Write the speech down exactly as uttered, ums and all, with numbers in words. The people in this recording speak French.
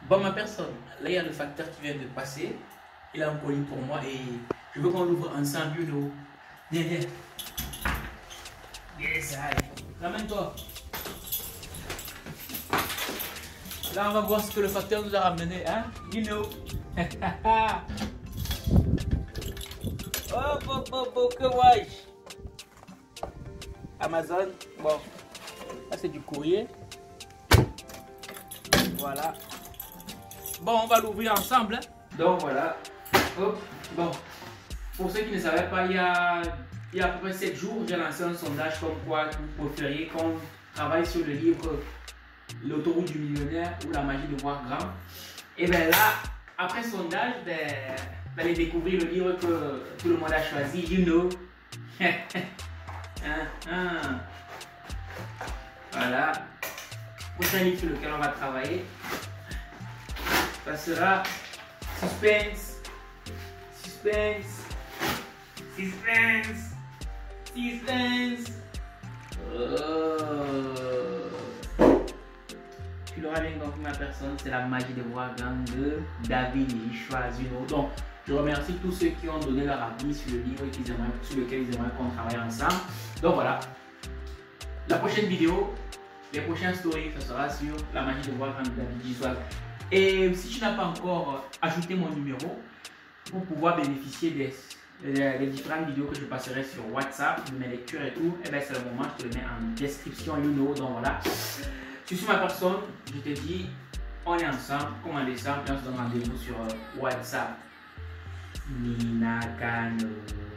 Bon, ma personne, là il y a le facteur qui vient de passer. Il a un colis pour moi et je veux qu'on l'ouvre ensemble, you know. Viens, viens. Yes, allez. Ramène-toi. Là, on va voir ce que le facteur nous a ramené, hein? You know. Oh, oh, oh, oh, que wesh. Amazon. Bon, là c'est du courrier. Voilà. Bon, on va l'ouvrir ensemble. Hein? Donc voilà. Hop. Bon. Pour ceux qui ne savaient pas, il y a, il y a à peu près sept jours, j'ai lancé un sondage comme quoi vous préfériez qu'on travaille sur le livre L'autoroute du millionnaire ou la magie de voir grand. Et bien là, après sondage, ben, vous allez découvrir le livre que tout le monde a choisi, you know. hein, hein. Voilà. Prochain livre sur lequel on va travailler, ça sera Suspense. Suspense. Suspense. Suspense. Oh. Tu l'auras bien compris, ma personne, c'est la magie de voir grand de David Choisino. Donc, je remercie tous ceux qui ont donné leur avis sur le livre qu'ils aimeraient, sur lequel ils aimeraient qu'on travaille ensemble. Donc voilà. La prochaine vidéo, les prochaines stories, ça sera sur la magie de voir grand de David Choisino. Et si tu n'as pas encore ajouté mon numéro pour pouvoir bénéficier des, des, des différentes vidéos que je passerai sur WhatsApp, de mes lectures et tout, et bien c'est le moment, je te le mets en description, you know. Donc voilà. Si tu suis ma personne, je te dis, on est ensemble, comme en décembre, et on se donne rendez-vous sur WhatsApp. Nina Kano.